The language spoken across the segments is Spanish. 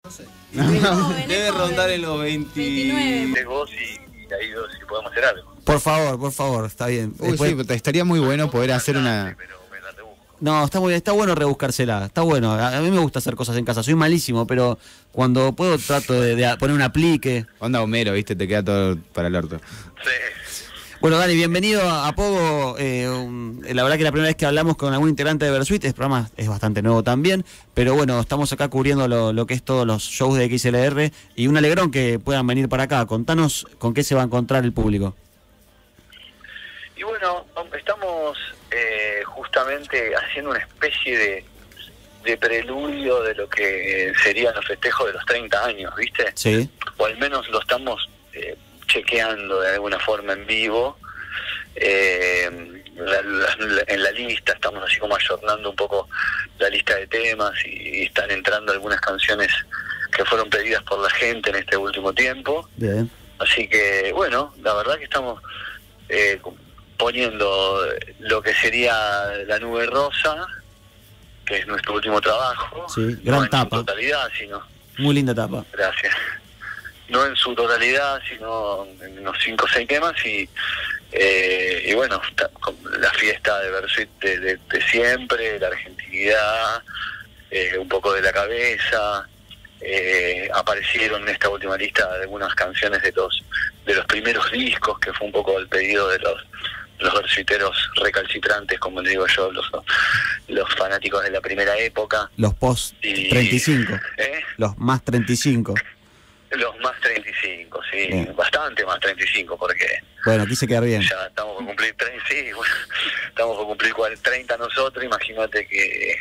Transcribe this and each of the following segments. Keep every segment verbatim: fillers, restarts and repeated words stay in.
No sé. Debe, Joven, debe rondar en los veinte... veintinueve. De vos y, y ahí dos, si podemos hacer algo. Por favor, por favor, está bien. Uy, Después- sí, estaría muy bueno poder hacer una... Pero me la rebusco. No, está muy bien, está bueno rebuscársela, está bueno. A, a mí me gusta hacer cosas en casa, soy malísimo, pero cuando puedo trato de, de poner un aplique. Onda Homero, ¿viste? Te queda todo para el orto. Sí. Bueno, Dani, bienvenido a, a Pogo. Eh, um, la verdad que la primera vez que hablamos con algún integrante de Versuit, este programa es bastante nuevo también, pero bueno, estamos acá cubriendo lo, lo que es todos los shows de X L R y un alegrón que puedan venir para acá. Contanos con qué se va a encontrar el público. Y bueno, estamos eh, justamente haciendo una especie de, de preludio de lo que serían los festejos de los treinta años, ¿viste? Sí. O al menos lo estamos eh, chequeando de alguna forma en vivo. Eh, la, la, en la lista estamos así como ayornando un poco la lista de temas y, y están entrando algunas canciones que fueron pedidas por la gente en este último tiempo. Bien. Así que bueno, la verdad que estamos eh, poniendo lo que sería La Nube Rosa, que es nuestro último trabajo. Sí, gran no en tapa. su totalidad, sino... Muy linda tapa. Gracias. No en su totalidad, sino en unos cinco o seis temas y, eh, y bueno, ta- con la fiesta de Versuit de, de, de siempre, la argentinidad, eh, un poco de la cabeza. Eh, aparecieron en esta última lista algunas canciones de los de los primeros discos, que fue un poco el pedido de los los versuiteros recalcitrantes, como le digo yo, los los fanáticos de la primera época. Los post Y- treinta y cinco. ¿eh? Los más treinta y cinco. Los más treinta y cinco, sí, Bien. bastante más treinta y cinco, porque Bueno, quise quedar bien. ya estamos por cumplir treinta, sí, bueno, estamos por cumplir cuarenta, treinta nosotros. Imagínate que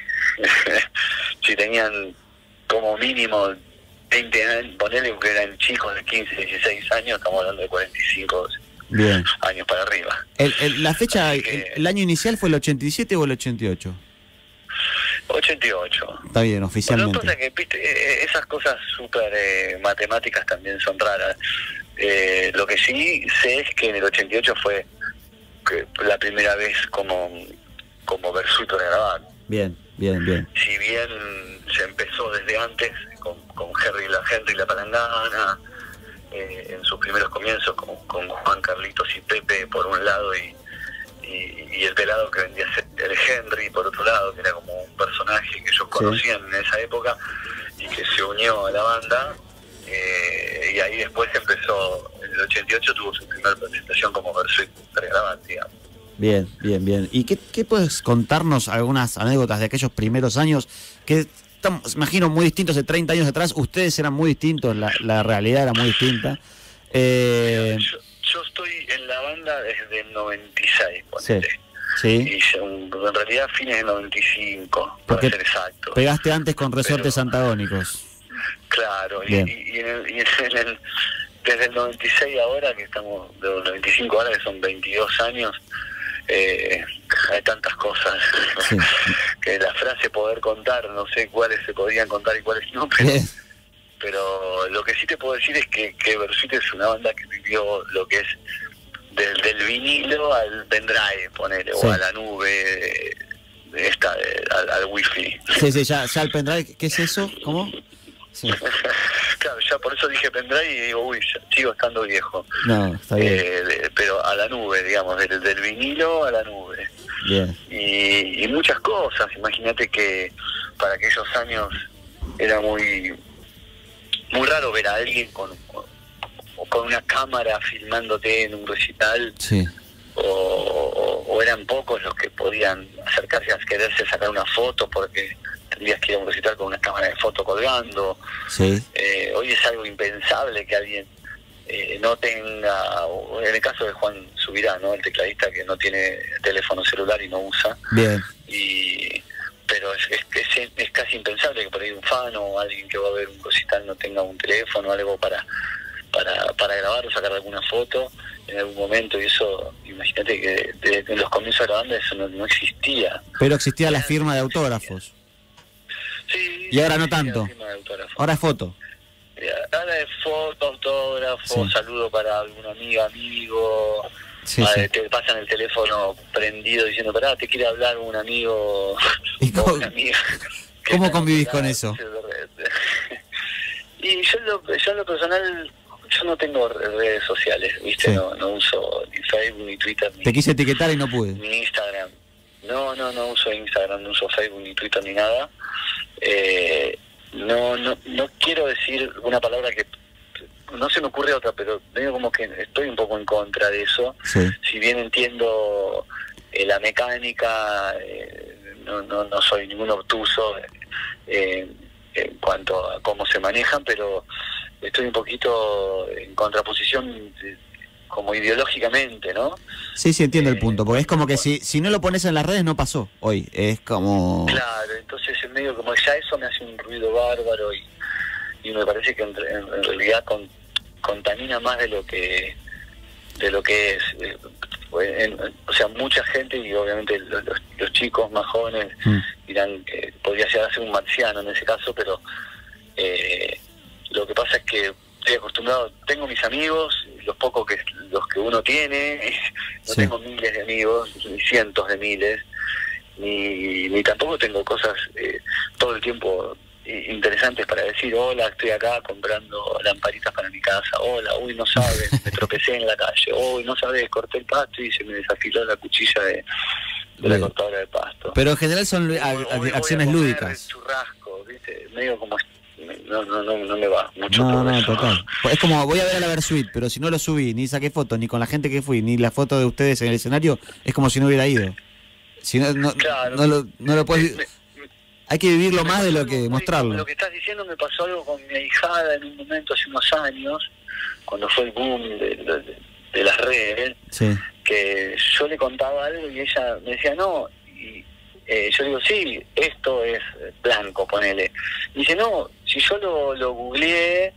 si tenían como mínimo veinte años, ponele que eran chicos de quince, dieciséis años, estamos hablando de cuarenta y cinco Bien. años para arriba. El, el- la fecha, Así el, que- el año inicial fue el ochenta y siete o el ochenta y ocho. ochenta y ocho. Está bien, Bueno, lo que oficialmente. pasa es que, viste, eh, esas cosas súper eh, matemáticas también son raras. Eh, lo que sí sé es que en el ochenta y ocho fue que la primera vez como, como Versuit para grabar. Bien, bien, bien. Si bien se empezó desde antes con, con Henry la Henry la Palangana, eh, en sus primeros comienzos con, con Juan Carlitos y Pepe por un lado y, y, y el pelado que vendía a ser el Henry por otro lado, que era como un personaje que ellos conocían en esa época y que se unió a la banda, eh, y ahí después empezó, en el ochenta y ocho tuvo su primera presentación como Versuit pregrabada, digamos. Bien, bien, bien. ¿Y qué, qué puedes contarnos algunas anécdotas de aquellos primeros años que estamos, imagino, muy distintos de treinta años atrás? Ustedes eran muy distintos, la, la realidad era muy distinta. Eh, Yo, yo estoy en la banda desde el noventa y seis, ponete. sí, Y yo, en realidad fines del noventa y cinco, Porque para ser exacto. pegaste antes con resortes Pero- antagónicos. Claro, y, Bien. y, y en el- y en el- desde el noventa y seis ahora, que estamos, de los noventa y cinco ahora, que son veintidós años, eh, hay tantas cosas. Sí. Que la frase poder contar, no sé cuáles se podían contar y cuáles no, pero, Bien. pero lo que sí te puedo decir es que, que Versuit es una banda que vivió lo que es del, del vinilo al pendrive, ponele, Sí. o a la nube, eh, esta, eh, al, al wifi. Sí, sí, ya, ya el pendrive, ¿qué es eso? ¿Cómo? Sí. Claro, ya por eso dije pendrive y digo, uy, ya sigo estando viejo. No, está bien. Eh, de- pero a la nube, digamos, del, del vinilo a la nube. Bien. Y, y muchas cosas. Imagínate que para aquellos años era muy muy raro ver a alguien con, con, con una cámara filmándote en un recital, Sí. o, o, o eran pocos los que podían acercarse a quererse sacar una foto porque tendrías que ir a un recital con una cámara de foto colgando. Sí. Eh, hoy es algo impensable que alguien eh, no tenga, o en el caso de Juan Subirá, ¿no? El tecladista que no tiene teléfono celular y no usa, Bien. y pero es, es, es, es casi impensable que por ahí un fan o alguien que va a ver un recital no tenga un teléfono o algo para, para, para grabar o sacar alguna foto en algún momento, y eso, imagínate que de, de, en los comienzos de la banda eso no, no existía. Pero existía la firma de autógrafos. Sí, Y ahora no existía tanto. la firma de autógrafo. Ahora es foto. Ahora de foto, autógrafo, Sí. saludo para alguna amiga, amigo. Sí, Ah, sí. Te pasan el teléfono prendido diciendo, pará, te quiere hablar un amigo ¿Y o cómo- una amiga. que cómo está en convivís otro con lado, eso? yo en lo, yo en lo personal, yo no tengo redes sociales, ¿viste? Sí. No, no uso ni Facebook, ni Twitter, ni, Te quise etiquetar y no pude. ni Instagram. No, no, no uso Instagram, no uso Facebook, ni Twitter, ni nada. Eh, no, no, no quiero decir una palabra que no se me ocurre otra, pero medio como que estoy un poco en contra de eso. Sí. Si bien entiendo eh, la mecánica, eh, no, no, no soy ningún obtuso eh, en cuanto a cómo se manejan, pero estoy un poquito en contraposición de, como ideológicamente, ¿no? Sí, sí, entiendo el Eh, punto, porque es como que si si no lo pones en las redes no pasó hoy, es como... Claro, entonces en medio como ya eso me hace un ruido bárbaro y, y me parece que en, en- en realidad con, contamina más de lo que de lo que es. Eh, en- o sea, mucha gente y obviamente los, los- los chicos más jóvenes Mm. dirán que podría llegar a ser un marciano en ese caso, pero eh, lo que pasa es que estoy acostumbrado, tengo mis amigos, los pocos que los que uno tiene, no Sí. tengo miles de amigos, ni cientos de miles, ni, ni tampoco tengo cosas eh, todo el tiempo i- interesantes para decir, hola, estoy acá comprando lamparitas para mi casa, hola, uy, no sabes, me tropecé en la calle, uy, no sabes, corté el pasto y se me desafiló la cuchilla de, de la Bien. cortadora de pasto. Pero en general son Hoy- a- hoy a- voy a acciones comer lúdicas. churrasco, ¿viste? Medio como no, no, no, no me va mucho No, todo no, eso. total. Es como voy a ver a la Versuit, pero si no lo subí, ni saqué fotos, ni con la gente que fui, ni la foto de ustedes en el escenario, es como si no hubiera ido. Si no, no, Claro. no lo, no lo puedes... Me- me- Hay que vivirlo me más de pasó lo algo que muy- mostrarlo. Lo que estás diciendo me pasó algo con mi ahijada en un momento hace unos años, cuando fue el boom de, de- de las redes, Sí, que yo le contaba algo y ella me decía, no, y eh, yo digo, sí, esto es blanco, ponele. Y dice, no, si yo lo, lo googleé,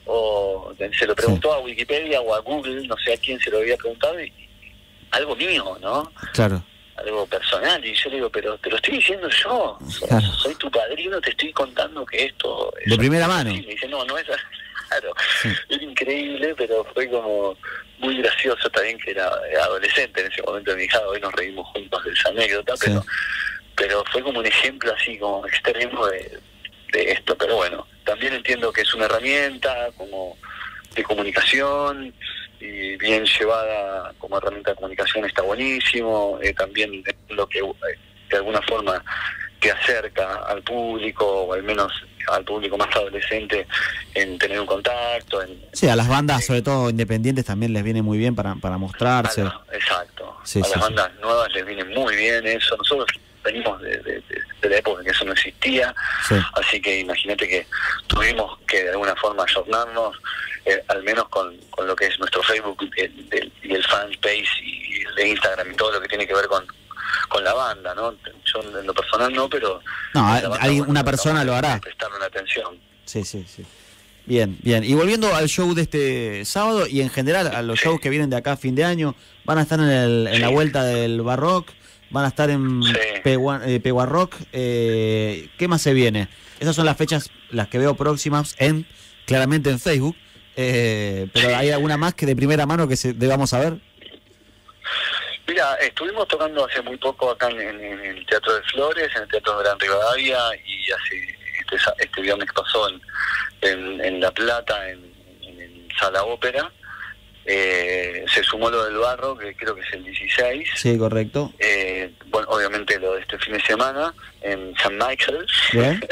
o se lo preguntó a Wikipedia o a Google, no sé a quién se lo había preguntado, y, algo mío, ¿no? claro. Algo personal. Y yo le digo, pero te lo estoy diciendo yo, soy, Claro. soy tu padrino, te estoy contando que esto... De primera mano. Sí, me dice, no, no es así. Claro, Sí. era increíble, pero fue como muy gracioso también, que era, era adolescente en ese momento de mi hija, hoy nos reímos juntos de esa anécdota, Sí. pero pero fue como un ejemplo así como extremo de, de esto. Pero bueno, también entiendo que es una herramienta como de comunicación, y bien llevada como herramienta de comunicación está buenísimo. Eh, también lo que eh, de alguna forma te acerca al público, o al menos al público más adolescente, en tener un contacto, en, Sí, a las bandas, sobre todo independientes, también les viene muy bien para, para a mostrarse. la- exacto. Sí, a sí, las sí. bandas nuevas les viene muy bien eso. Nosotros venimos de, de- de- de la época en que eso no existía, Sí, así que imagínate que tuvimos que de alguna forma ayornarnos, eh, al menos con, con lo que es nuestro Facebook el- del- y el fanpage y el de Instagram y todo lo que tiene que ver con, con la banda, ¿no? Yo en lo personal no, pero... No, la a- banda, alguien- bueno, una persona tratamos lo de hará. prestarle una atención. sí, sí, sí. Bien, bien. Y volviendo al show de este sábado y en general a los Sí. shows que vienen de acá a fin de año, van a estar en, el, en la Sí. vuelta del Barrock, van a estar en Sí. Pegua- eh, Peguarrock. Eh, ¿Qué más se viene? Esas son las fechas, las que veo próximas, en claramente en Facebook. Eh, pero Sí. ¿hay alguna más que de primera mano que se, debamos saber? Mira, estuvimos tocando hace muy poco acá en, en- en el Teatro de Flores, en el Teatro de Gran Rivadavia, y hace este, sa- este viernes pasó en, en, en La Plata, en, en, en Sala Ópera. Eh, se sumó lo del Barro, que creo que es el dieciséis. Sí, correcto. Eh, bueno, obviamente lo de este fin de semana en San Michael. Bien.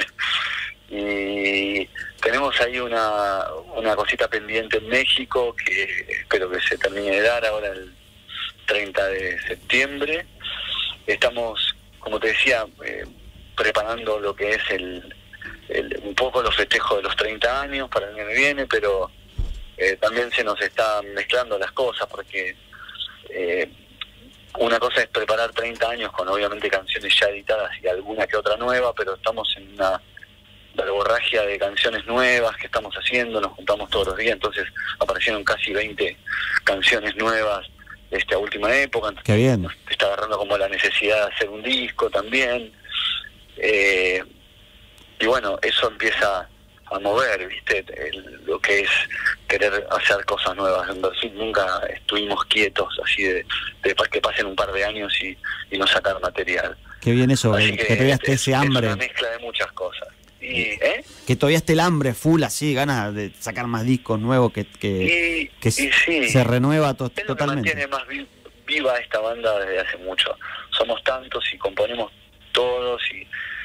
Y tenemos ahí una, una cosita pendiente en México que espero que se termine de dar ahora el treinta de septiembre. Estamos, como te decía, eh, preparando lo que es el, el un poco los festejos de los treinta años para el año que viene, pero eh, también se nos están mezclando las cosas, porque eh, una cosa es preparar treinta años con obviamente canciones ya editadas y alguna que otra nueva, pero estamos en una verborragia de canciones nuevas que estamos haciendo, nos juntamos todos los días, entonces aparecieron casi veinte canciones nuevas de esta última época. Qué bien. Nos está agarrando como la necesidad de hacer un disco también. Eh, y bueno, eso empieza a mover, ¿viste? El- lo que es querer hacer cosas nuevas. En Brasil nunca estuvimos quietos así de, de pa- que pasen un par de años y, y no sacar material. Qué bien eso, Así eh, que te veas es, ese es hambre. una mezcla de muchas cosas. Y, ¿eh? Que todavía esté el hambre full, así, ganas de sacar más discos nuevos, que, que, y, que y se, sí, se renueva to es lo que totalmente. mantiene más vi viva esta banda desde hace mucho. Somos tantos y componemos todos y,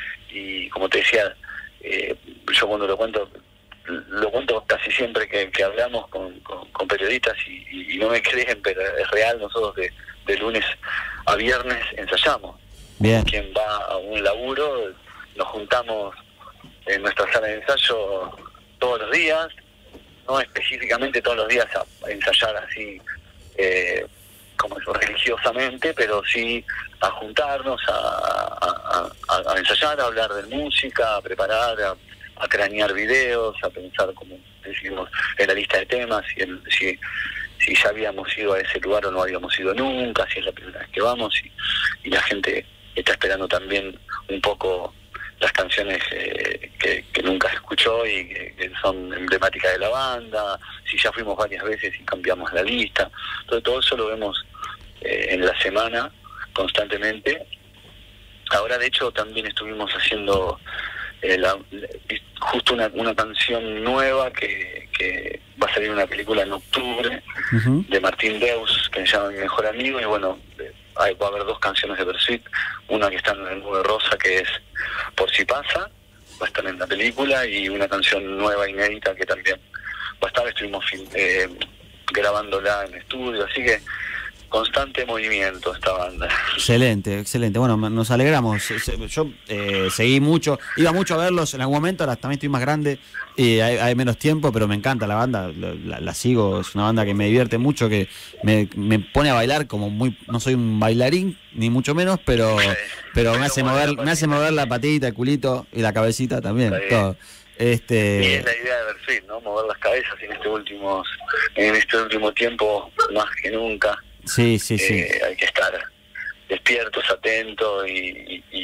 y como te decía, eh, yo cuando lo cuento, lo cuento casi siempre que, que hablamos con, con, con periodistas y, y, y no me creen, pero es real, nosotros de, de lunes a viernes ensayamos. Bien. Quien va a un laburo, nos juntamos en nuestra sala de ensayo todos los días, no específicamente todos los días a ensayar así eh, como religiosamente, pero sí a juntarnos, a, a, a, a ensayar, a hablar de música, a preparar, a, a cranear videos, a pensar, como decimos, en la lista de temas, si, el, si, si ya habíamos ido a ese lugar o no habíamos ido nunca, si es la primera vez que vamos, y, y la gente está esperando también un poco las canciones eh, que, que nunca escuchó y que, que son emblemáticas de la banda, si ya fuimos varias veces y cambiamos la lista. Entonces todo eso lo vemos eh, en la semana constantemente. Ahora de hecho también estuvimos haciendo eh, la, justo una, una canción nueva que, que va a salir una película en octubre, uh-huh, de Martín Deus, que se llama Mi Mejor Amigo, y bueno, hay, va a haber dos canciones de Bersuit, una que está en el Nube Rosa, que es Por Si Pasa, va a estar en la película, y una canción nueva, inédita, que también va a estar, estuvimos eh, grabándola en estudio, así que constante movimiento esta banda. Excelente, excelente. Bueno, nos alegramos. Yo eh, seguí mucho, iba mucho a verlos en algún momento, ahora también estoy más grande y hay, hay menos tiempo, pero me encanta la banda, la, la sigo, es una banda que me divierte mucho, que me, me pone a bailar como muy, no soy un bailarín, ni mucho menos, pero sí, pero me hace mover, me hace mover la patita, el culito y la cabecita también, todo. Este... Y es la idea de Bersuit, ¿no? Mover las cabezas en este último, en este último tiempo más que nunca. Sí, sí, sí. Eh, hay que estar despiertos, atentos y, y,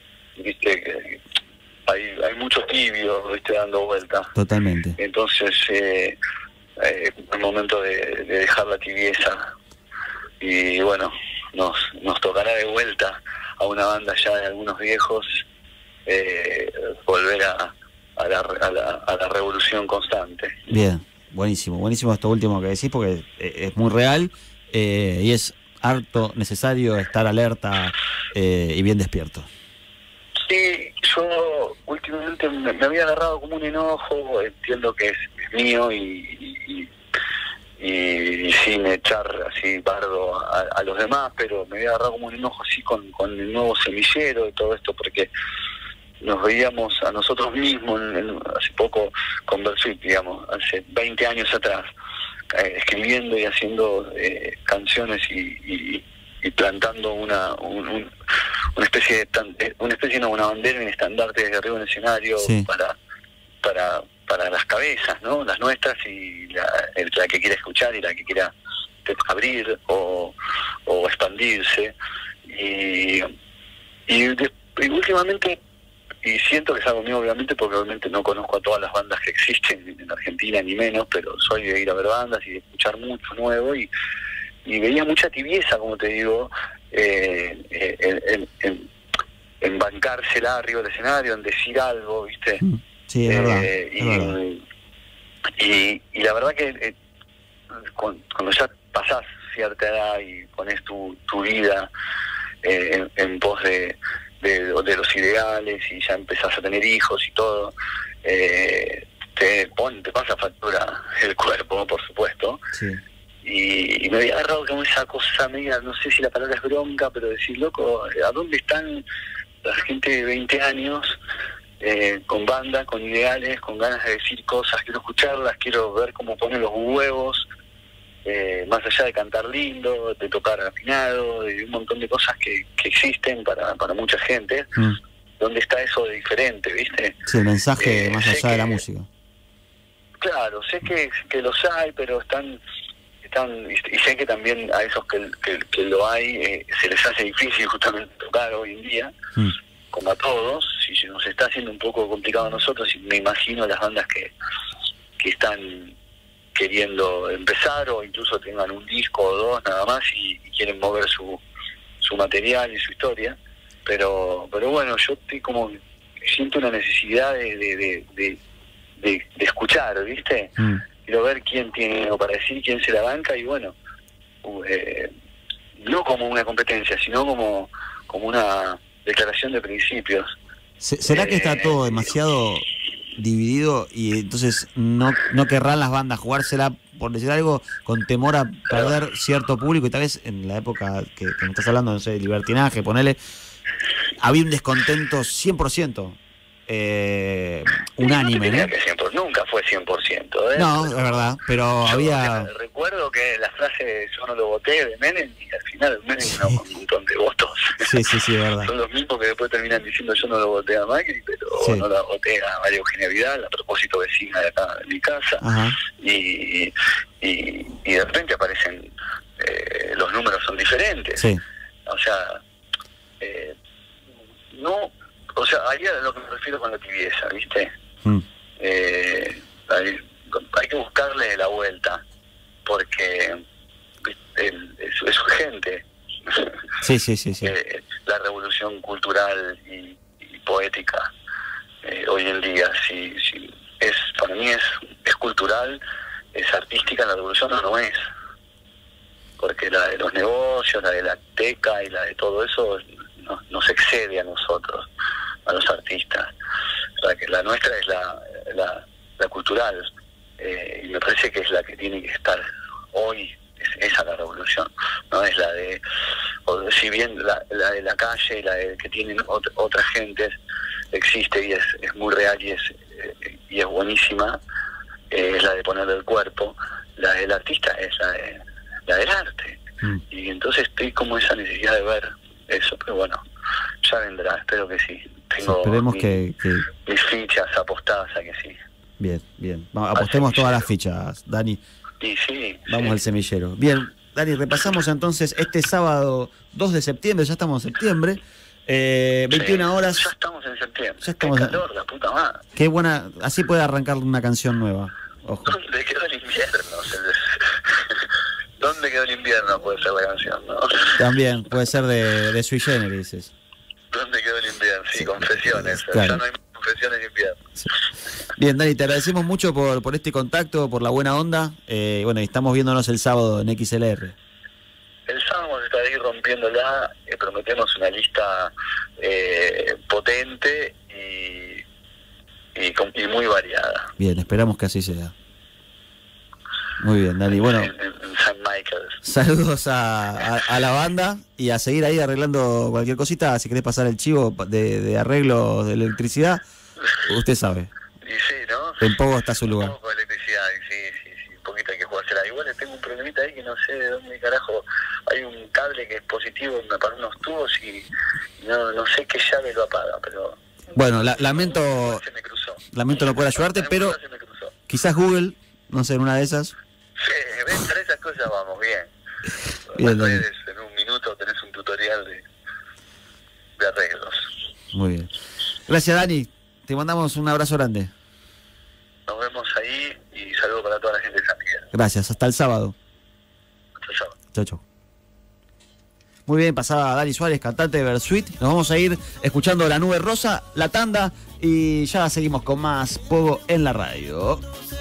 y viste que hay, hay mucho tibio, viste, dando vueltas. Totalmente. Entonces eh, eh, es momento de, de dejar la tibieza y bueno, nos, nos tocará de vuelta a una banda ya de algunos viejos eh, volver a, a, la, a, la, a la revolución constante. Bien, buenísimo, buenísimo esto último que decís porque es muy real. Eh, y es harto necesario estar alerta eh, y bien despierto. Sí, yo últimamente me, me había agarrado como un enojo, entiendo que es, es mío y, y, y, y sin echar así bardo a, a los demás, pero me había agarrado como un enojo así con, con el nuevo semillero y todo esto, porque nos veíamos a nosotros mismos en, en, hace poco con Bersuit, digamos, hace veinte años atrás, eh, escribiendo y haciendo eh, canciones y, y, y plantando una un, un, una especie de una especie no una bandera, un estandarte desde arriba en el escenario, sí, para para para las cabezas, ¿no? Las nuestras y la, el, la que quiera escuchar y la que quiera abrir o, o expandirse y, y, de, y últimamente, y siento que es algo mío obviamente porque obviamente no conozco a todas las bandas que existen en Argentina ni menos, pero soy de ir a ver bandas y de escuchar mucho nuevo y, y veía mucha tibieza, como te digo, eh, en, en, en, en bancársela arriba del escenario, en decir algo, ¿viste? Sí, es verdad, eh, y, es verdad. Y, y la verdad que eh, cuando ya pasás cierta edad y pones tu, tu vida eh, en, en pos de, de, de los ideales y ya empezás a tener hijos y todo, eh, te, pon, te pasa factura el cuerpo, por supuesto. Sí. Y, y me había agarrado como esa cosa media, no sé si la palabra es bronca, pero decir, loco, ¿a dónde están la gente de veinte años eh, con banda, con ideales, con ganas de decir cosas? Quiero escucharlas, quiero ver cómo ponen los huevos, eh, más allá de cantar lindo, de tocar afinado, de un montón de cosas que, que existen para, para mucha gente. Mm. ¿Dónde está eso de diferente, viste? Sí, el mensaje eh, más allá de la música. Claro, sé que, que los hay, pero están... y sé que también a esos que, que, que lo hay eh, se les hace difícil justamente tocar hoy en día, mm. como a todos, y se nos está haciendo un poco complicado a nosotros, y me imagino las bandas que, que están queriendo empezar o incluso tengan un disco o dos nada más y, y quieren mover su, su material y su historia, pero pero bueno, yo estoy como siento una necesidad de, de, de, de, de, de escuchar, ¿viste? Mm. Quiero ver quién tiene algo para decir, quién se la banca, y bueno, eh, no como una competencia, sino como, como una declaración de principios. ¿Será que está todo demasiado dividido y entonces no, no querrán las bandas jugársela, por decir algo, con temor a perder cierto público? Y tal vez en la época que, que me estás hablando, no sé, de libertinaje, ponele, había un descontento cien por ciento eh, unánime, no ¿no? Que cien por ciento, nunca fue cien por ciento, ¿eh? No, es verdad, pero yo había... Recuerdo que la frase yo no lo voté de Menem, y al final Menem sí. ganó con un montón de votos. Sí, sí, sí, es verdad. Son los mismos que después terminan diciendo yo no lo voté a Macri, pero sí. no la voté a María Eugenia Vidal, a propósito vecina de acá de mi casa. Ajá. Y, y, y de repente aparecen, eh, los números son diferentes. Sí. O sea, eh, no... O sea, ahí es a lo que me refiero con la tibieza, ¿viste? Mm. Eh, hay, hay que buscarle la vuelta, porque el, es, es urgente. Sí, sí, sí, sí. Eh, la revolución cultural y, y poética eh, hoy en día, si, si es para mí es, es cultural, es artística, la revolución no, no es. Porque la de los negocios, la de la teca y la de todo eso no, nos excede a nosotros, a los artistas. O sea, que la nuestra es la, la, la cultural, eh, y me parece que es la que tiene que estar hoy. Es esa la revolución, no es la de, o si bien la, la de la calle y la de que tienen ot- otras gentes existe y es, es muy real y es eh, y es buenísima, eh, es la de ponerle el cuerpo. La del artista es la de la del arte. Mm. Y entonces estoy como esa necesidad de ver eso, pero bueno, ya vendrá, espero que sí. Tengo sí, esperemos mi, que, que... mis fichas apostadas a que sí. Bien, bien. Vamos, apostemos todas las fichas, Dani. Y sí, Vamos sí. al semillero. Bien, Dani, repasamos entonces este sábado dos de septiembre, ya estamos en septiembre, eh, veintiuna sí, horas. Ya estamos en septiembre. Ya estamos Qué calor, en... la puta madre. Qué buena, así puede arrancar una canción nueva. Ojo. ¿Dónde quedó el invierno? ¿Dónde quedó el invierno? Puede ser la canción, ¿no? También, puede ser de, de Sui Generis. dices. ¿Dónde quedó el invierno? Sí, sí, confesiones. Claro. Ya no hay confesiones de invierno. Sí. Bien, Dani, te agradecemos mucho por, por este contacto, por la buena onda. Eh, bueno, y estamos viéndonos el sábado en X L R. El sábado vamos a estar ahí rompiéndola. Eh, prometemos una lista eh, potente y, y, y muy variada. Bien, esperamos que así sea. Muy bien, Dani. Bueno, en, en San Michael's. Saludos a, a, a la banda y a seguir ahí arreglando cualquier cosita. Si querés pasar el chivo de, de arreglo de electricidad, usted sabe. Y sí, ¿no? En Pogo está su lugar. Un poco de electricidad, sí, sí, sí. Un poquito hay que jugársela. Igual tengo un problemita ahí que no sé de dónde carajo. Hay un cable que es positivo para unos tubos y no, no sé qué llave lo apaga, pero... Bueno, la, lamento... Se me cruzó. Lamento no poder ayudarte, pero quizás Google, no sé, en una de esas... Sí, ven, para esas cosas vamos, bien. Bien, puedes, en un minuto tenés un tutorial de, de arreglos. Muy bien. Gracias, Dani. Te mandamos un abrazo grande. Nos vemos ahí y saludo para toda la gente de San Miguel. Gracias, hasta el sábado. Hasta el sábado. Chau, chau. Muy bien, pasaba Dani Suárez, cantante de Versuit. Nos vamos a ir escuchando La Nube Rosa, La Tanda, y ya seguimos con más Pogo en la radio.